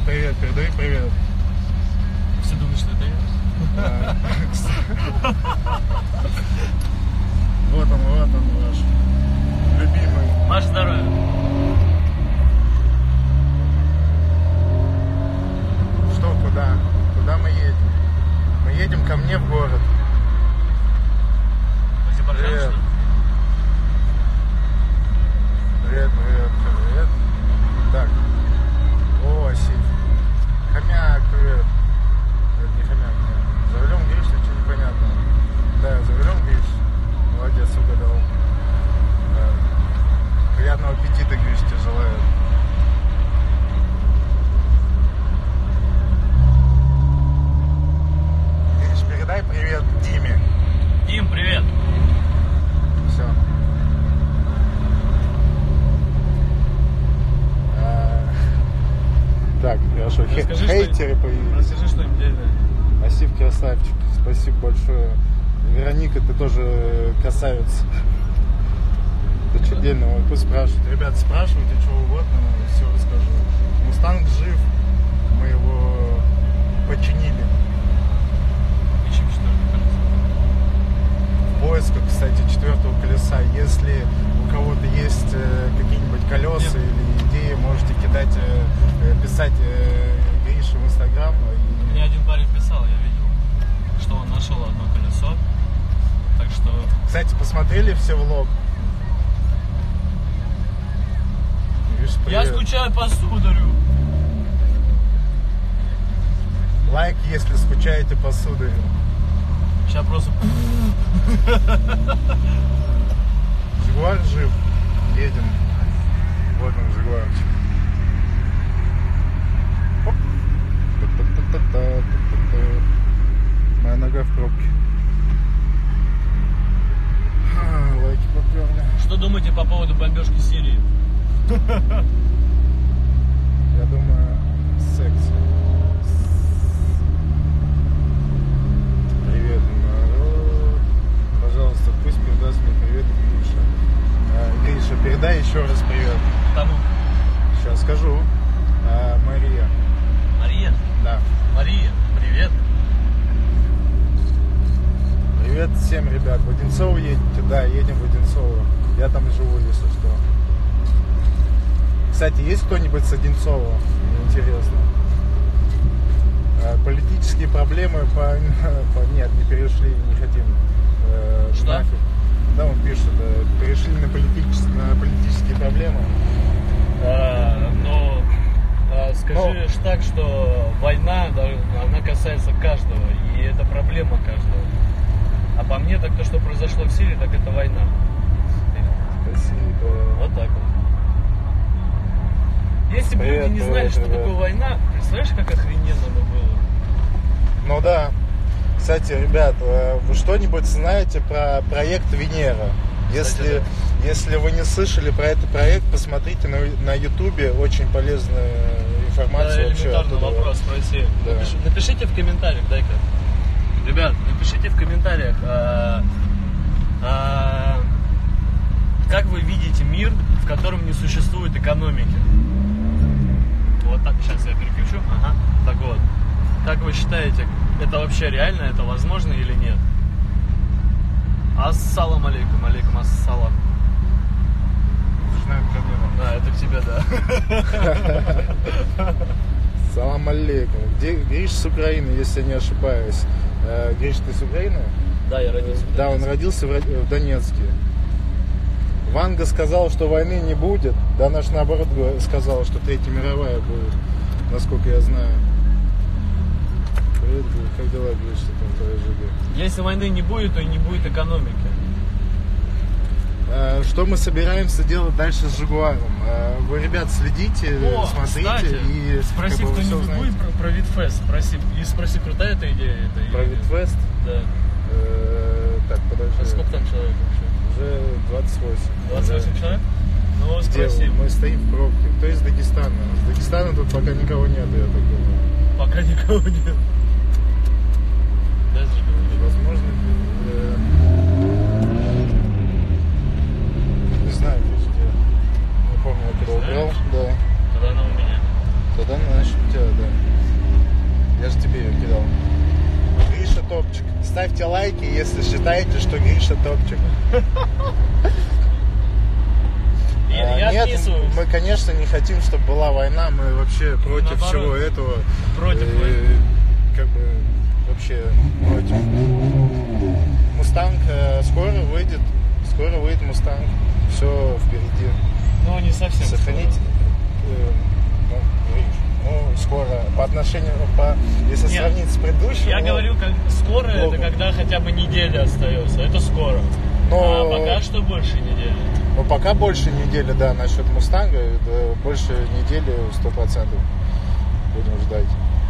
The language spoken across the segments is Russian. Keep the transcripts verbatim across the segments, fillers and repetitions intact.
привет, передай привет. Все думают, что это я. Вот он, вот он ваш любимый. Ваше здоровье. Что, куда? Куда мы едем? Мы едем ко мне в город. Привет. Что ли? Привет, привет, привет. Так. О, Сив. Хомяк, привет. Это не хомяк, нет. За рулем Гриш, что непонятно. Да, за рулем Гриш. Молодец, угадал. Да. Приятного аппетита, Гриш, тебе желаю. Гриш, передай привет Диме. Дим, привет. Все. Так, хорошо. Расскажи, Хейтеры что... появились. Расскажи что-нибудь дельное. Асив, красавчик. Спасибо большое. Вероника, ты тоже красавица. Да что дельного? Пусть спрашивают. Ребят, спрашивайте, что угодно, все расскажу. Мустанг жив. Мы его починили. Ищем четвертое колесо. В поисках, кстати, четвертого колеса. Если у кого-то есть э, какие-нибудь колеса Нет. или идеи, можете кидать, э, писать э, Грише в Инстаграм. И... Мне один парень писал, я видел, что он нашел одно колесо. Так что... Кстати, посмотрели все влог? Гриш, Я привет. скучаю по сударю. Лайк, если скучаете по сударю. Сейчас просто... Жигуар жив. Едем. Вот он, Жигуарчик. Оп. Та-та-та-та-та-та-та. Моя нога в пробке. А, лайки поперли. Что думаете по поводу бомбежки Сирии? Я думаю, секс. Привет, народ. Пожалуйста, пусть передаст мне привет Гриша. А, Гриша, передай еще раз привет. Кому? Сейчас скажу. А, Мария. Мария? Да. Мария, привет. Привет всем, ребят. В Одинцово едете? Да, едем в Одинцово. Я там живу, если что. Кстати, есть кто-нибудь с Одинцова? Мне интересно. А, политические проблемы по... по... Нет, не перешли, не хотим. Э, Что? нафиг. Да, он пишет, э, перешли на политические, на политические проблемы. А, но а, скажи Но- так, что война, да, она касается каждого, и это проблема каждого. А по мне, так то, что произошло в Сирии, так это война. Спасибо. Вот так вот. Если бы Привет, люди не знали, привет, что привет. такое война, представляешь, как охрененно бы было? Ну да. Кстати, ребят, э, вы что-нибудь знаете про проект Венера? Если, Кстати, если вы не слышали про этот проект, посмотрите на, на ютубе, очень полезная информация Да, вообще. элементарный оттуда. вопрос спроси. Да. Напиши- напишите в комментариях, дай-ка. Ребят, напишите в комментариях, а, а, как вы видите мир, в котором не существует экономики. Вот так, сейчас я переключу. Ага, так вот. Как вы считаете, это вообще реально, это возможно или нет? Ассалам алейкум, алейкум ассалам. Нужна проблема. Да, это к тебе, да. Салам алейкум. Где Гриш с Украины, если я не ошибаюсь? Э, Гриш, ты с Украины? Да, я родился. в Да, он Донецке. родился в, Ро- в Донецке. Ванга сказал, что войны не будет. Да, наш наоборот го- сказал, что Третья мировая будет, насколько я знаю. Привет, Гриш. Как дела, Гриш, что там твоя жига? Если войны не будет, то и не будет экономики. Э, Что мы собираемся делать дальше с Жигуаром? Э, Вы, ребят, следите, О, смотрите кстати, и спроси как бы вы всё кто-нибудь узнаете. будет про, про Витфест, спроси, и спроси, крутая эта идея. Это Про или- Витфест? Да. Э, Так, подожди. А сколько там человек вообще? Уже двадцать восемь. двадцать восемь Уже. человек? Ну, Где спроси. вы? Мы стоим в пробке. Кто из Дагестана? Из Дагестана тут пока никого нет, я так думаю. Пока никого нет. Дай зажигай. Возможно, э, не знаю, где. Не помню, я когда убрал. Знаешь? Да. Тогда она у меня. Тогда значит у тебя, да. топчик. Ставьте лайки, если считаете, что Гриша топчик. Я, а, я нет, отписываюсь. мы, конечно, не хотим, чтобы была война. Мы вообще против Наоборот. всего этого. Против э, войны. Как бы вообще против. Мустанг э, скоро выйдет. Скоро выйдет Мустанг. Все впереди. Ну, не совсем. Сохранить. Э, ну, видишь, ну, скоро. По отношению, по, если Нет, сравнить с предыдущим. Я ну, говорю, как скоро блогом. это когда хотя бы неделя остается. Это скоро. Но, А пока что больше недели. но пока больше недели, да, насчет Мустанга, это больше недели сто процентов будем ждать.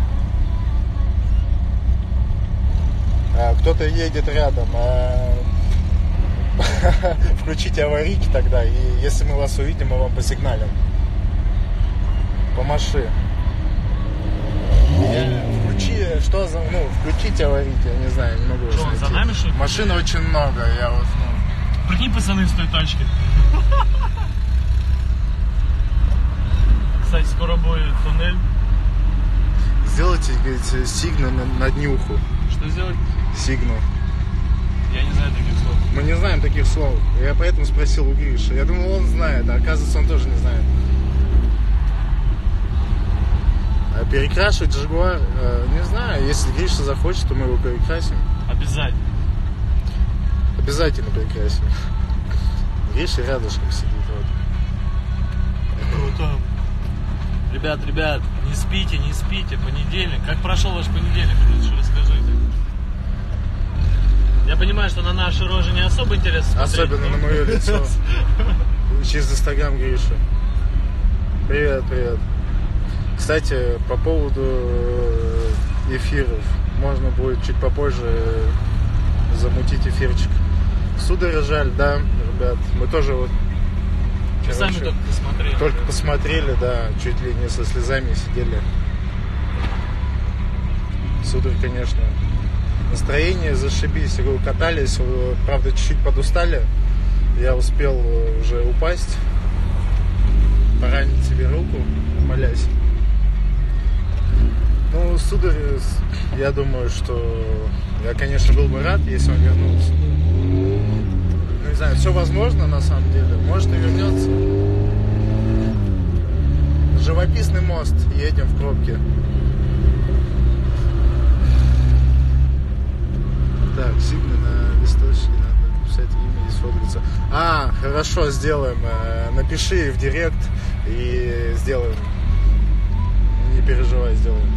А, кто-то едет рядом. А, включите аварийки тогда, и если мы вас увидим, мы вам посигналим. Помаши. Включи, что за, ну, включите аварийки, я не знаю, не могу. Что, он за нами, что ли? Машин очень много, я вот, ну... Прикинь, пацаны с той тачки. Кстати, скоро будет туннель. Сделайте, говорите, сигнал на, на днюху. Что сделать? Сигнал. Я не знаю таких слов. Мы не знаем таких слов. Я поэтому спросил у Гриши. Я думал, он знает, а оказывается, он тоже не знает. А перекрашивать Жигуар, э, не знаю, если Гриша захочет, то мы его перекрасим. Обязательно. Обязательно перекрасим. Гриша рядышком сидит. Вот. Круто. Ребят, ребят, не спите, не спите. Понедельник. Как прошел ваш понедельник? Лучше расскажите. Я понимаю, что на наши рожи не особо интересно смотреть. Особенно на мое лицо. Через Инстаграм Гриша. Привет, привет. Кстати, по поводу эфиров. Можно будет чуть попозже замутить эфирчик. Сударь жаль, да, ребят. Мы тоже вот... Мы сами только посмотрели. Только посмотрели, да, чуть ли не со слезами сидели. Сударь, конечно. Настроение зашибись. Катались, правда, чуть-чуть подустали. Я успел уже упасть, поранить себе руку, молясь. Ну, сударь, я думаю, что я, конечно, был бы рад, если он вернулся. Ну, не знаю, все возможно на самом деле. Может и вернется. Живописный мост. Едем в пробке. Так, сигнал на листочке, надо написать имя и сфоткаться. А, хорошо, сделаем. Напиши в директ и сделаем. Не переживай, сделаем.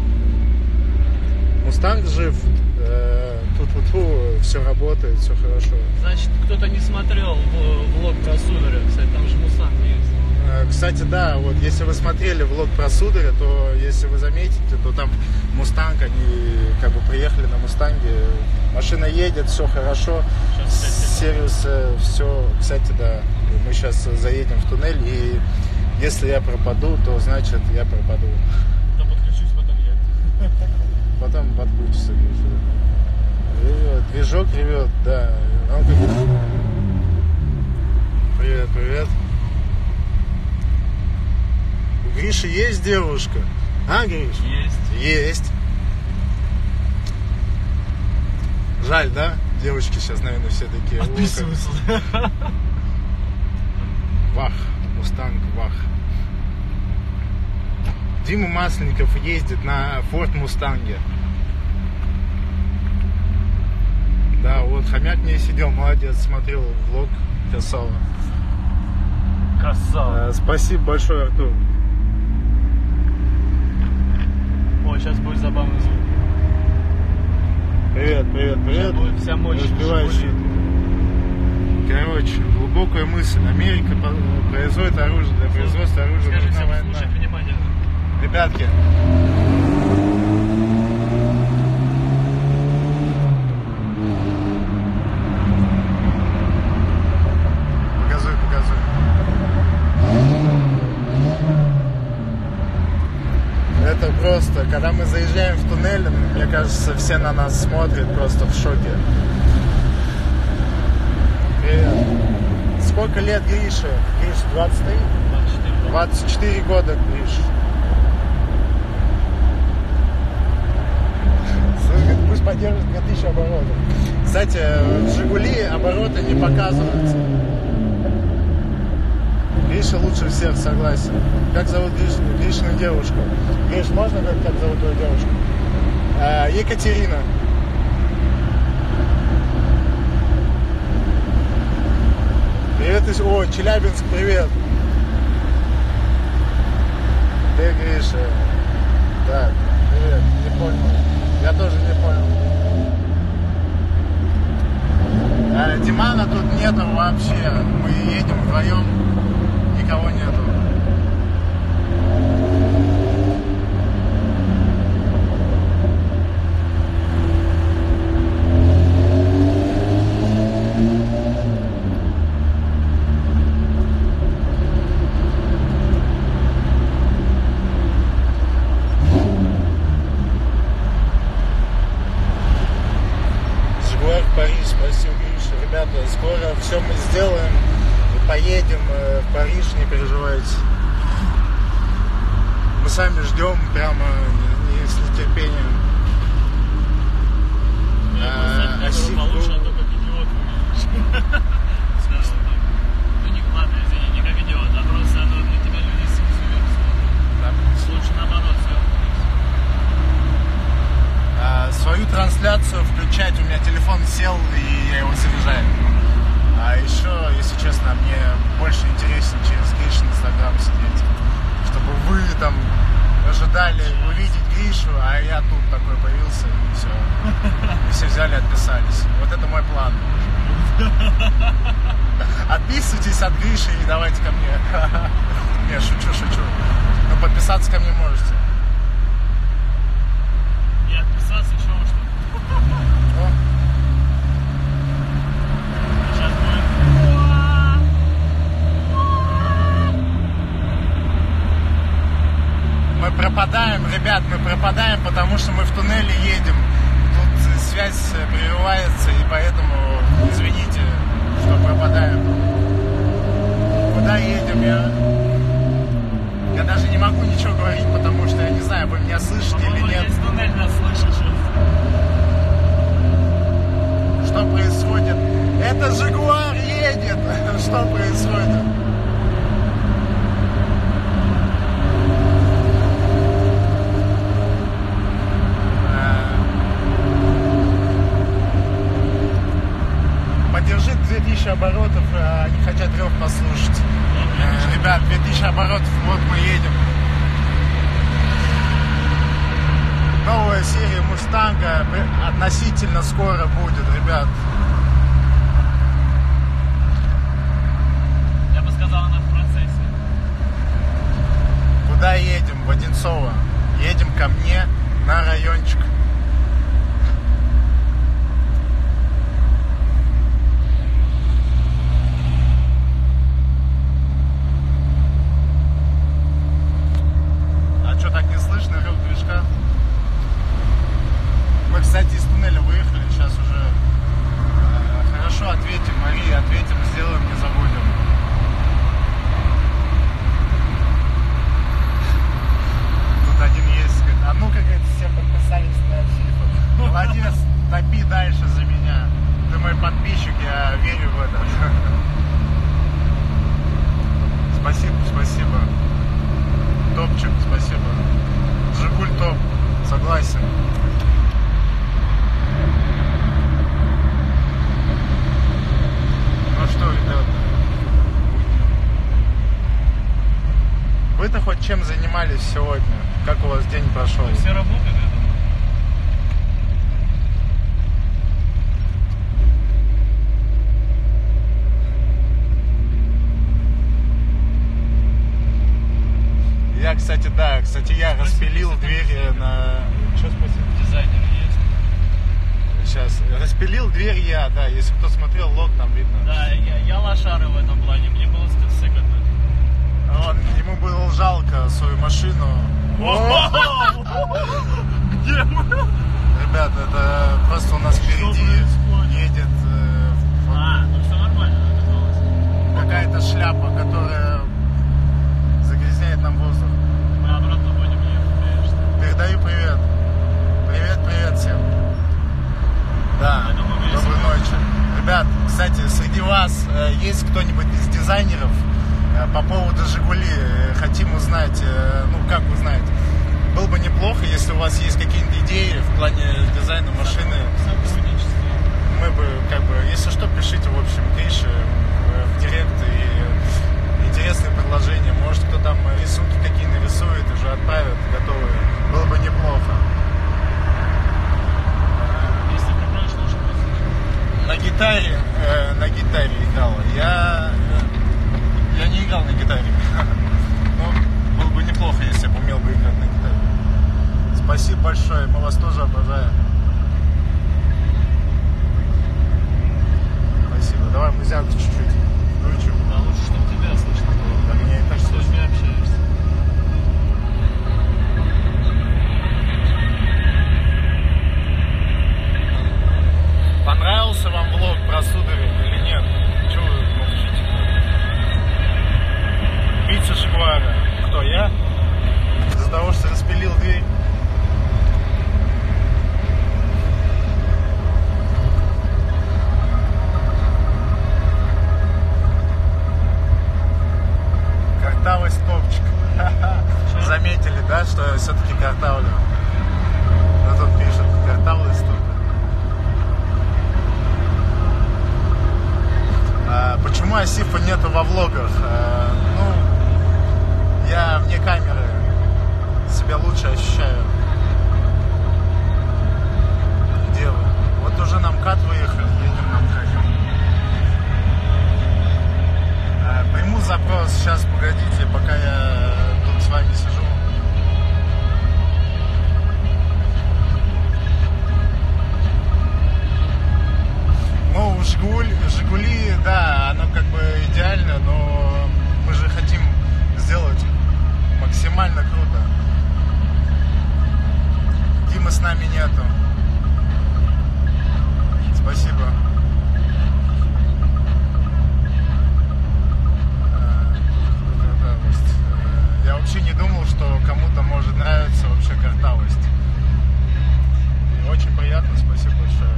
Мустанг жив. Тут-тут-тут, все работает, все хорошо. Значит, кто-то не смотрел влог про Сударя. Кстати, там же Мустанг есть. Кстати, да, вот если вы смотрели влог про Сударя, то если вы заметите, то там Мустанг, они как бы приехали на Мустанге, машина едет, все хорошо, сервис, все, кстати, да, мы сейчас заедем в туннель, и если я пропаду, то значит я пропаду. Да подключусь, потом я. Потом подключится. Ревет, движок ревет, да. Привет, привет. У Гриши есть девушка? А, Гриш? Есть. Есть. Жаль, да? Девочки сейчас, наверное, все такие. Отписываются. Вах, Мустанг, вах. Дима Масленников ездит на Форд Мустанге. Да, вот хомяк не сидел, молодец, смотрел влог, красава. Красава. А, спасибо большое, Артур. Ой, сейчас будет забавный звук. Привет, привет, привет. Сейчас будет вся мощь. Успевающий. Короче, глубокая мысль. Америка производит оружие, для производства оружия Скажи нужна всем война. слушать внимательно. Ребятки, показуй, показуй. Это просто, когда мы заезжаем в туннель, мне кажется, все на нас смотрят просто в шоке. Привет. Сколько лет Грише? Гриш, двадцать три? двадцать четыре года, Гриш. Пусть поддержит две тысячи оборотов. Кстати, в Жигули обороты не показываются. Гриша лучше всех, согласен. Как зовут Гриш, Гришину девушку? Гриш, можно как, как зовут твою девушку? А, Екатерина. Привет из... О, Челябинск, привет. Ты, Гриша. Так, привет, не понял. Я тоже не понял. А, Димана тут нету вообще. Мы едем вдвоем. Никого нету. Жигуар в Париж, спасибо, Гриша. Ребята, скоро все мы сделаем. Поедем в Париж, не переживайте. Мы сами ждем прямо не с нетерпением. А, а получше, а то как идиот выглядишь. Ну не ладно, извини, не как идиот, а просто оно для тебя люди снизу вверх смотрят. Лучше наоборот а, свою трансляцию включать. У меня телефон сел, и я его заряжаю. А еще, если честно, мне больше интереснее через Гришин Инстаграм сидеть. Чтобы вы там ожидали увидеть Гришу, а я тут такой появился, и все. И все взяли, отписались. Вот это мой план. Отписывайтесь от Гриши и давайте ко мне. Не, шучу, шучу. Но подписаться ко мне можете. Не отписаться, чего что? Мы пропадаем, ребят, мы пропадаем, потому что мы в туннеле едем. Тут связь прерывается, и поэтому извините, что пропадаем. Куда едем? Я, я даже не могу ничего говорить, потому что я не знаю, вы меня слышите или нет. Весь туннель нас слышит сейчас. Что происходит? Это Жигуар едет! Что происходит? Поддержи две тысячи оборотов, они хотят рев послушать. Ребят, две тысячи оборотов, вот мы едем. Новая серия Мустанга относительно скоро будет, ребят. Я бы сказал, она в процессе. Куда едем? В Одинцово. Едем ко мне на райончик. А что, так не слышно рев движка? Мы, кстати, из туннеля выехали, сейчас уже э, хорошо ответим, Мария, ответим, сделаем, не забудем. Тут один есть, говорит, а ну-ка, говорит, все подписались на FIFA. Молодец, топи дальше за меня. Ты мой подписчик, я верю в это. Спасибо, спасибо. Топчик, спасибо. Жигуль топ, согласен. Ну что, ребята, вы-то хоть чем занимались сегодня? Как у вас день прошел? Мы все работали, я думаю. Я, кстати, да, кстати, я распилил двери на... Что, спасибо? Дизайнер есть. Сейчас. Распилил дверь я, да, если кто смотрел, лог там видно. Да, я, я лошары в этом плане, мне было стыдно. Он, ему было жалко свою машину. Где мы? Ребята, это просто у нас впереди едет э, вот А, ну все нормально, оказалось. какая-то шляпа, которая загрязняет нам воздух. Мы обратно будем ехать, конечно. Передаю привет. Привет, привет всем. есть кто-нибудь из дизайнеров по поводу «Жигули», хотим узнать, ну как узнать. Было бы неплохо, если у вас есть какие-то идеи в плане дизайна машины. Мы бы, как бы, если что, пишите, в общем, Грише в директ и интересные предложения. Может, кто там рисунки какие нарисует, уже отправит, готовые. Было бы неплохо. Если пробрать, что же На гитаре, э, на гитаре играл. Я, я не играл на гитаре. Но было бы неплохо, если бы умел бы играть на гитаре. Спасибо большое, мы вас тоже обожаем. Спасибо. Давай музяку чуть-чуть включим. Да, лучше, чтобы тебя слышно было. Да, меня и так Что с слышно. ними общаешься? Понравился вам влог про Сударя или нет? Чего вы молчите? Пицца Жигуара. Кто, я? Из-за того, что распилил дверь. Картавость топчик. Заметили, да, что я все-таки картавлю? А тут пишет, картавость топчик. А, почему Асифа нету во влогах? А, ну, я вне камеры себя лучше ощущаю. Где вы? Вот уже на МКАД выехали, едем на МКАД. А, приму запрос, сейчас, погодите, пока я тут с вами сижу. Ну, Жигуль, Жигули, да, оно как бы идеально, но мы же хотим сделать максимально круто. Димы с нами нету. Спасибо. Я вообще не думал, что кому-то может нравиться вообще картавость. И очень приятно, спасибо большое.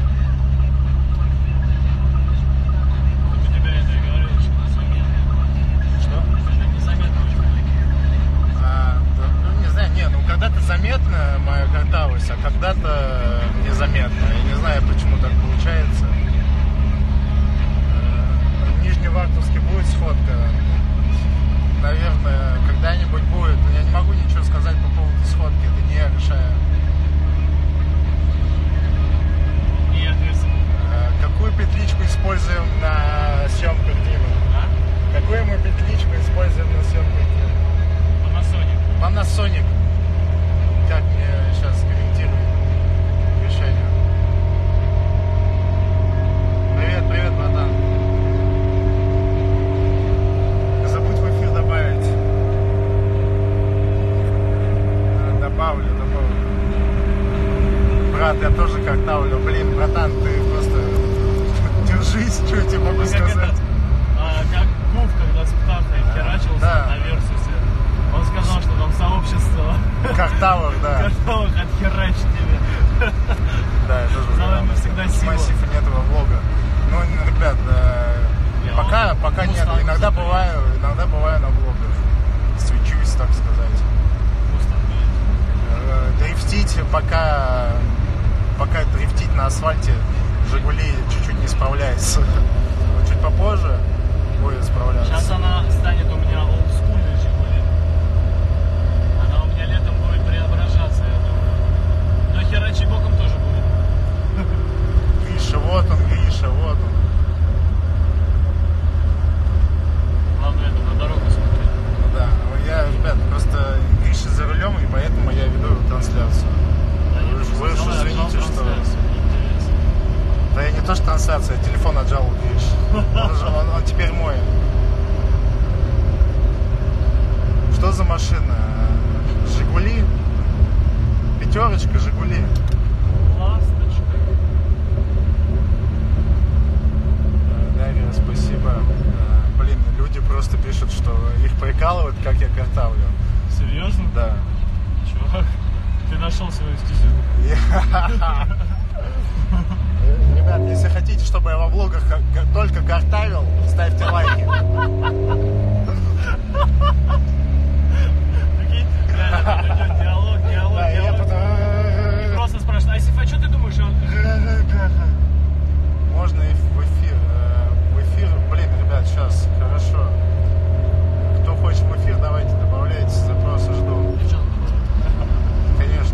Когда-то заметна моя картавость, а когда-то незаметно. Я не знаю, почему так получается. В Нижневартовске будет сходка. Наверное, когда-нибудь будет. Но я не могу ничего сказать по поводу сходки. Это не я решаю. Не ответственно. Какую петличку используем на съемках Димы? А? Какую мы петличку используем на съемках Димы? Panasonic. Panasonic. Как мне сейчас комментирует решение? Привет, привет, братан. Не забудь в эфир добавить. Добавлю, добавлю. Брат, я тоже картавлю. Блин, братан, ты просто держись, что я тебе могу Как сказать. этот, а, как Гуф, когда с Птахой херачился Да. на Версусе. Он сказал, что там сообщество Картавых, да. картавых отхерачили. Да, я тоже За вами уверен. всегда сила. Массива нет этого влога. Ну, ребят, э, Не, пока, он- пока он нет. устал, Иногда устал. бываю, иногда бываю на влогах. Свечусь, так сказать. Э, Дрифтить, пока, пока дрифтить на асфальте, Жигули чуть-чуть не справляется. Но чуть попозже будет справляться. Сейчас она станет у меня олдскульной Жигули. Она у меня летом будет преображаться, я думаю. Но херачить боком тоже будет. Гриша, вот он, Гриша, вот он. Главное это на дорогу смотреть. Да, ну я, ребят, просто Гриша за рулем, и поэтому я веду трансляцию. Да, Вы я уж- просто вы уж взял и извините, отжал что... трансляцию, неинтересно. Да я не то, что трансляция, я телефон отжал у Гриши. Он, же- он- он теперь мой. Что за машина? Жигули? Пятерочка, Жигули. Ласточка. Э, Дарья, спасибо. Э, Блин, люди просто пишут, что их прикалывают, как я картавлю. Серьезно? Да. Чувак, ты нашел свою стезю. Ребят, Ребят, если хотите, чтобы я во влогах только картавил, ставьте лайки. Прикинь, реально, там идет диалог, диалог, Да, я диалог. потом... И просто спрашивают, Асиф, а что ты думаешь? И он... Можно и в эфир. В эфир, блин, ребят, сейчас, хорошо. Кто хочет в эфир, давайте добавляйте, запросы жду. Конечно.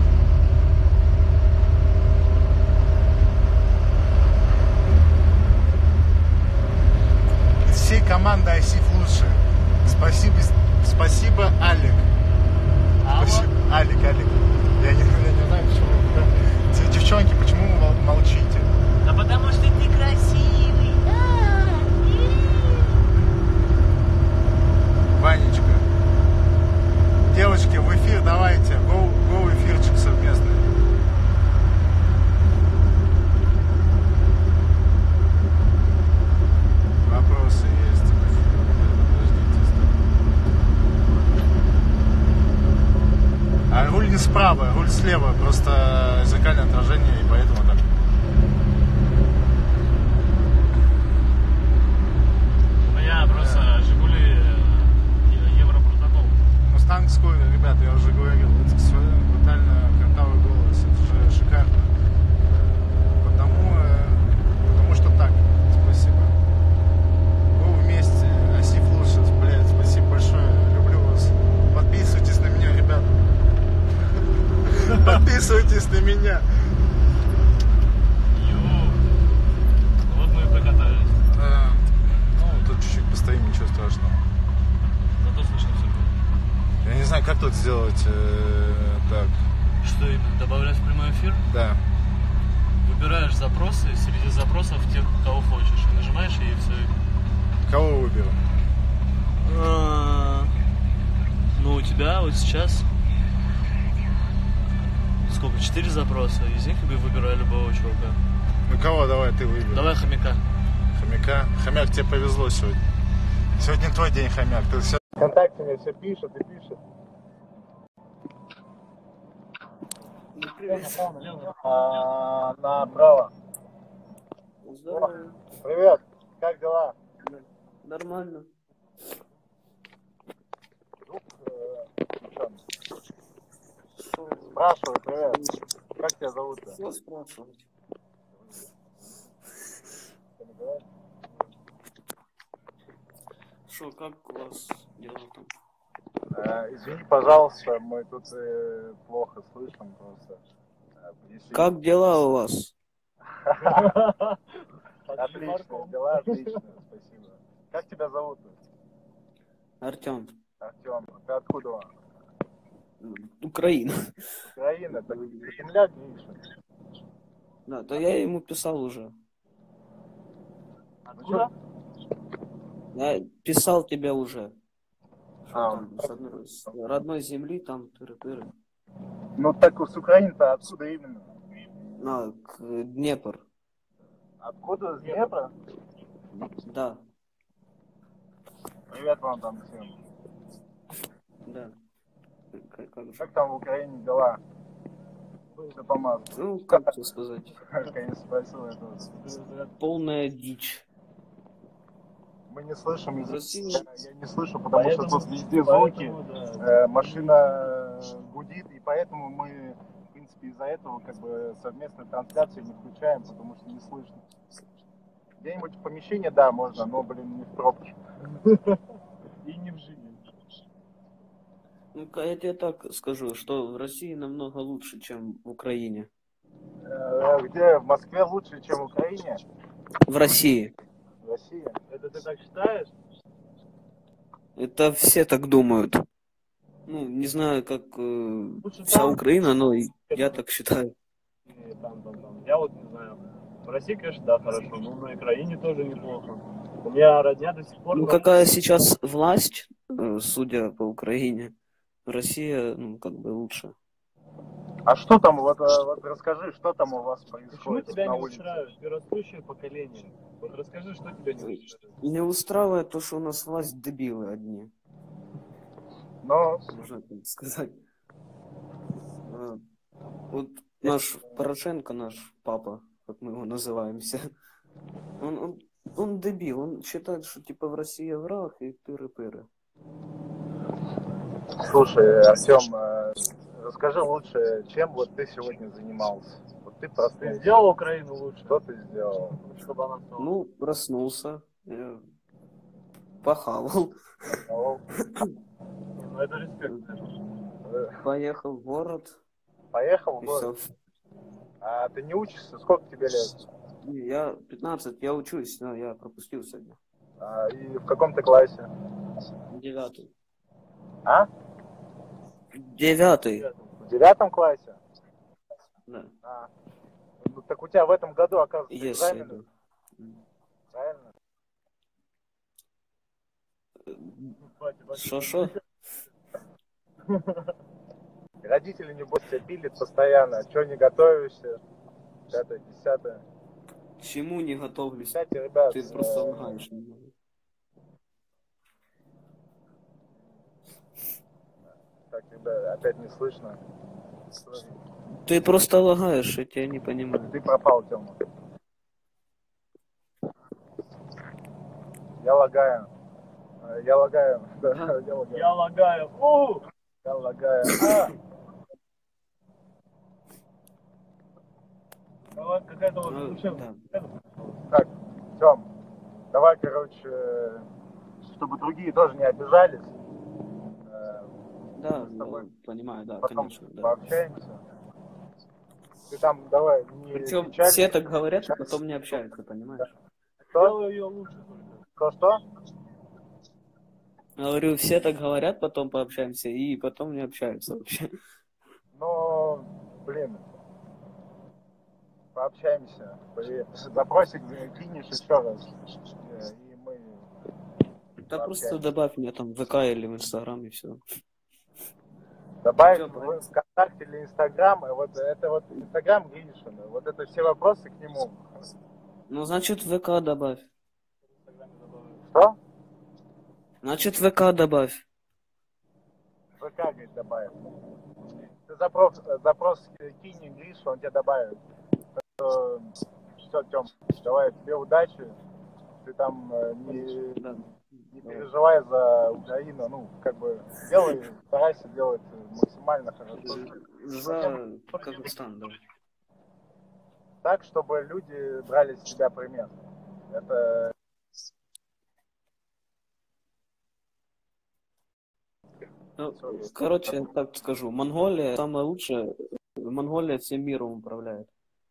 Из всей команды Асиф лучше. Спасибо, спасибо, Алик. Спасибо. Алик, Алик. Я не, я не знаю, почему. Те девчонки, почему вы мол- молчите? Да потому что ты красивый. Ванечка. Девочки, в эфир давайте. Go, go эфирчик совместный. Вопросы есть. Подождите. А руль не справа, руль слева. Просто зеркальное отражение, и поэтому так. У меня просто Жигули Европротокол. Мустангскую, ребята, я уже говорил, это свой брутально картавый голос, это же шикарно. Потому, потому что так, спасибо. Вы вместе, Асиф лучше, блядь, спасибо большое, люблю вас. Подписывайтесь на меня, ребят. Подписывайтесь на меня. Ё. Вот мы и покатались. Ну, тут чуть-чуть постоим, ничего страшного. Зато слышно все было. Я не знаю, как тут сделать э, так. Что именно? Добавлять в прямой эфир? Да. Выбираешь запросы, среди запросов тех, кого хочешь. И нажимаешь, и все. Кого выберу? Ну, у тебя вот сейчас... Сколько? Четыре запроса. Из них я выбираю любого чувака. Ну кого давай ты выбери? Давай хомяка. Хомяка. Хомяк, тебе повезло сегодня. Сегодня твой день, хомяк. Ты все... Вконтакте мне все пишет и пишет. А, направо. Здорово. Привет. Как дела? Нормально. Спрашиваю, привет. Как тебя зовут-то? Что спрашивать? Что, как у вас дела там? Э, извини, пожалуйста, мы тут э, плохо слышим просто. Э, принесли- Как дела у вас? Отлично, дела отлично, спасибо. Как тебя зовут? Артем. Артем, ты откуда? Украина. Украина, так ты земляк, видишь? Да, то я ему писал уже. Откуда? Я писал тебе уже. Что А, там, с, одной, с родной земли, там, тыры-тыры. Ну так с Украины-то откуда именно? На, к Днепр. Откуда? С Днепра? Да, Привет вам там всем. да. Как, как же? Как там в Украине дела? Все помазано. Ну, как тебе сказать? Конечно, спросил я тоже. Полная дичь. Мы не слышим, из- Россия. я, я не слышу, потому Поэтому- что тут везде звуки, поэтому, да. э, машина гудит, и поэтому мы, в принципе, из-за этого как бы совместную трансляцию не включаем, потому что не слышно. Где-нибудь в помещении, да, можно, но, блин, не в пробке. И не в жизни. Ну-ка, я тебе так скажу, что в России намного лучше, чем в Украине. Э, Где? В Москве лучше, чем в Украине? В России. В России? Это ты так считаешь? Это все так думают. Ну, не знаю, как э, Лучше вся там. Украина, но и я так считаю. И там, там, там. Я вот не знаю. В России, конечно, да, хорошо. Но на Украине тоже неплохо. У меня родня до сих пор... Ну, какая сейчас власть, э, судя по Украине, Россия, ну, как бы лучше. А что там, вот, э, вот расскажи, что там у вас Почему происходит тебя на не улице? устраивает? Ты растущее поколение. Вот расскажи, что тебя не устраивает. Не устраивает то, что у нас власть дебилы одни, Но можно так сказать. А, Вот наш Порошенко, наш папа, как мы его называемся. Он, он, он дебил, он считает, что типа в России враг и тыры-пыры. Слушай, Артем, э, расскажи лучше, чем вот ты сегодня занимался? Вот ты Ты проснулся. сделал Украину лучше, Что ты сделал? чтобы она стала. Ну, проснулся, э, похавал, Ну, Ну, это респект, конечно. э, поехал в город Поехал в и город. все. А ты не учишься? Сколько тебе лет? Я пятнадцать, я учусь, но я пропустил сегодня. А, и в каком ты классе? Девятый. А? Девятый. В девятом классе? Да. А. Ну, так у тебя в этом году, оказывается, Есть экзамены, иду. правильно? Шо-шо? Родители, небось, тебя пилят постоянно. Чего не готовишься? Пятое, десятое. К чему не готовлюсь? Кстати, ребят, Ты просто э, лагаешь немного. так, ребят, опять не слышно. Ты просто лагаешь, я тебя не понимаю. Ты пропал, Тёма. Я лагаю. Э, Я лагаю. Да, Да. я лагаю. Я лагаю. У! Я лагаю. А, Давай, какая-то вот Ну, душевная. да. так, Тём, давай, короче, э, чтобы другие тоже не обижались, э, Да, мы с тобой ну, понимаю, да, потом конечно, да. пообщаемся. Ты там давай не Причем печаль. все так говорят, а потом не общаются, понимаешь? Что? Делаю ее лучше только. Что, что? Говорю, все так говорят, потом пообщаемся, и потом не общаются вообще. Ну, блин, пообщаемся. При- Запросик кинешь еще раз, э, и мы Да просто пообщаемся. добавь меня там в ВК или в Инстаграм, и все. Добавь Чё, в ВКонтакте или Инстаграм, и вот это вот Инстаграм Гришина, вот это все вопросы к нему. Ну, значит, в ВК добавь. Что? Значит, в ВК добавь. ВК, говорит, добавит. Ты запрос, запрос кинь Гришу, он тебя добавит. Все, Тём, давай, тебе удачи. Ты там э, не, Да. не переживай за Украину, ну, как бы, делай, старайся делать максимально хорошо. За Казахстан, да. Так, чтобы люди брали с тебя пример. Это Ну, короче, я так скажу, Монголия самая лучшая, Монголия всем миром управляет.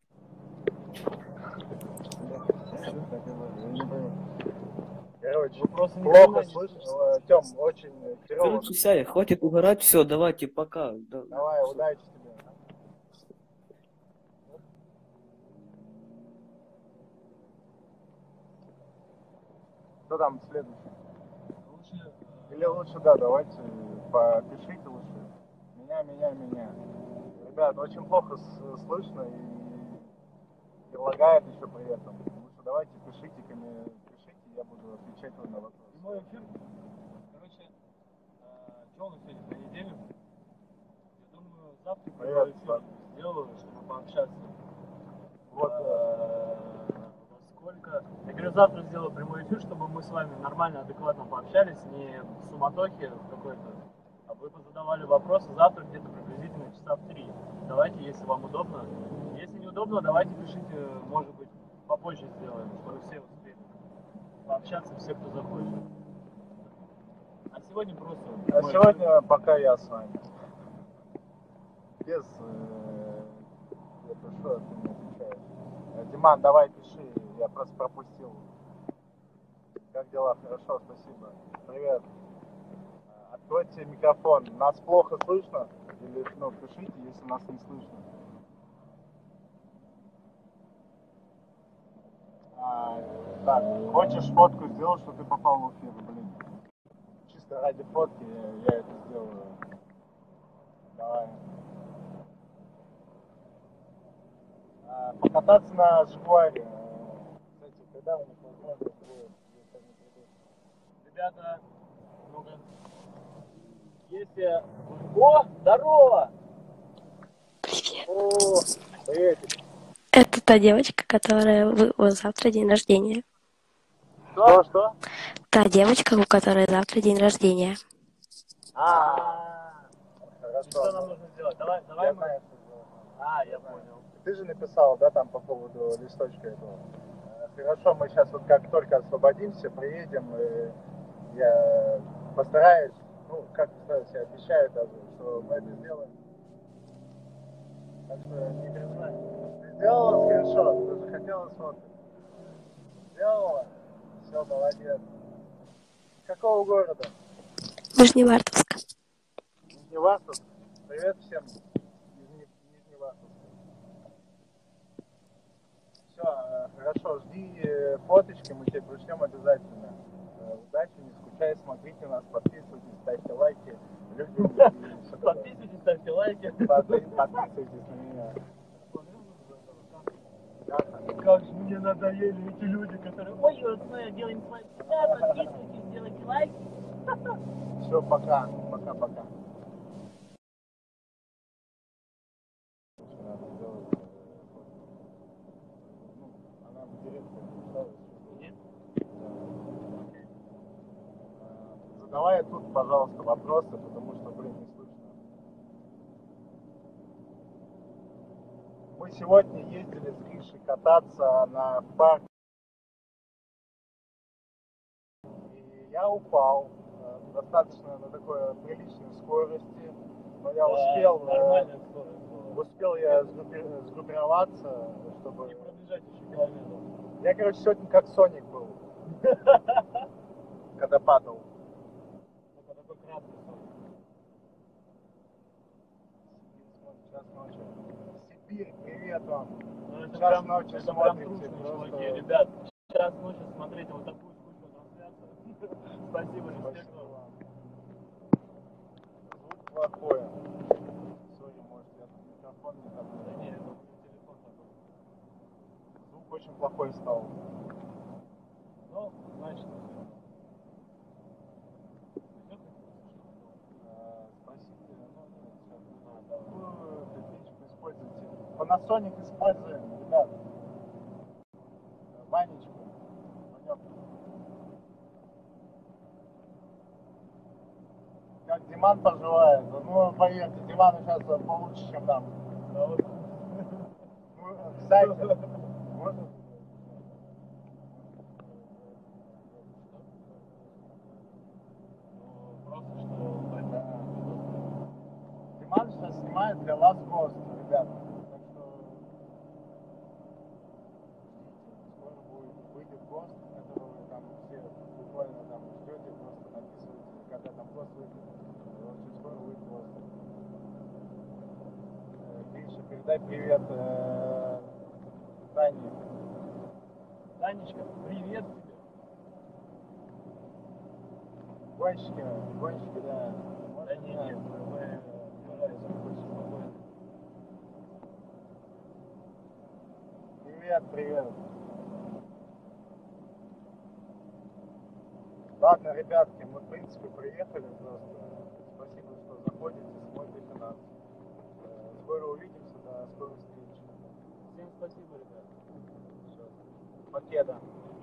Короче, Вы просто не плохо понимаете, слышно. Тём, очень херово. Короче, сядь, хватит угорать, все, давайте, пока. Да, Давай, всё. удачи тебе. Кто там следующий? лучше, Или лучше, да, давайте попишите лучше. Меня, меня, меня. Ребят, очень плохо с- слышно и, и лагает еще при этом. Лучше давайте пишите, коми- пишите, я буду отвечать вам на вопросы. прямой эфир. Короче, что у нас сегодня, понедельник? Я думаю, завтра прямой Привет, эфир Слав. сделаю, чтобы пообщаться. Вот, э, Э, во сколько? Я говорю, завтра сделаю прямой эфир, чтобы мы с вами нормально, адекватно пообщались, не в суматохе в какой-то, а вы позадавали вопросы завтра где-то приблизительно часа в три. Давайте, если вам удобно. Если неудобно, давайте пишите, может быть, попозже сделаем, чтобы все успели пообщаться, все, кто захочет. А сегодня просто... а прямой эфир. сегодня пока я с вами. Без... э, это что ты мне отвечаешь? Э, Диман, давай пиши, я просто пропустил. Как дела? Хорошо, спасибо. Привет. Э, Откройте микрофон. Нас плохо слышно? Или, ну, пишите, если нас не слышно. А, так, хочешь фотку сделать, что ты попал в эфир, блин. Чисто ради фотки я, я это сделаю. Давай. А, покататься на Жигуаре. Э, Кстати, когда у них возможность будет, если они придут? Ребята, ну-ка. Если... О, здорово! О, приветик. Это та девочка, которая у у завтра день рождения. Что, что? Та девочка, у которой завтра день рождения. А, Хорошо. что нам нужно сделать? Давай, давай Я мы... знаю, что сделать. А, я понял. Ты же написал, да, там по поводу листочка этого. Э, Хорошо, мы сейчас вот как только освободимся, приедем, и я постараюсь, ну, как постараюсь, я обещаю даже, что мы это сделаем. Так что не переживай. Ты сделала скриншот, ты же хотела сфоткать. Сделала? Все, молодец. С какого города? Нижневартовск. Нижневартовск? Привет всем из Ни- Нижневартовска. Все, хорошо, жди э, фоточки, мы тебе пришлем обязательно. Э, Удачи, не скучай, смотрите нас, подписывайтесь, ставьте лайки. Любим и всё такое. Подписывайтесь, ставьте лайки. Подпи- Подписывайтесь на меня. Как же мне надоели эти люди, которые... Ой, вот мы делаем свои... Да, подписывайтесь, делайте лайки. Все, пока, пока-пока. Надо сделать, э, ну, она в директе написала, что- Нет? Э, Задавай тут, пожалуйста, вопросы, потому что, блин, не слышно. Мы сегодня ездили с Гришей кататься на парк. И я упал э, достаточно на такой приличной скорости, но я успел, э, Нормальная скорость была. успел я сгруппи- сгруппироваться, чтобы... И пробежать еще километр. Я, короче, сегодня как Соник был, когда падал. Это такой краткий сон. Час ночи. Сибирь, привет вам. Ну, это Час прям, ночи это прям смотрите, трушные просто- чуваки. Ребят, час ночи смотреть вот такую скучную трансляцию. Спасибо, респект Спасибо вам. вам. Звук плохой. Сори, может, я тут микрофон не Да так. не, это у меня телефон такой. Звук очень плохой стал. Ну, значит, Э, Спасибо. Ну, нет, сейчас. Какую техничку используете? Panasonic используем, ребят. Ванечка. Ванек. Как Диман поживает? Ну, поверьте, Диману сейчас получше, чем нам. Ну, кстати, вот. ну, просто что... Да. Диман сейчас снимает для Last Ghost, ребят. Так что скоро будет, выйдет Ghost, которого вы там все буквально там ждете, просто написываете, когда там Ghost выйдет. Очень скоро выйдет Ghost. Э, Гриша, передай привет э, Тане. Танечка, привет тебе. Гонщики, гонщики, да. Да не, нет, мы э, старались быть спокойно. Привет, привет. Ладно, ребятки, мы в принципе приехали просто. Спасибо, что заходите, смотрите нас. Э, Скоро увидимся, до скорой встречи. Всем спасибо, ребят. Все. Покеда.